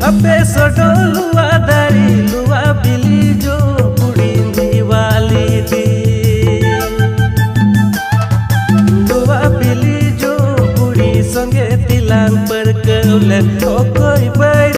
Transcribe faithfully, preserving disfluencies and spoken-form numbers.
अबे सोडो लुआ दारी लुआ बिली जो कुड़ी दीवाली दी लुआ बिली जो कुड़ी संगे तिलांग पर कौले ओ कोई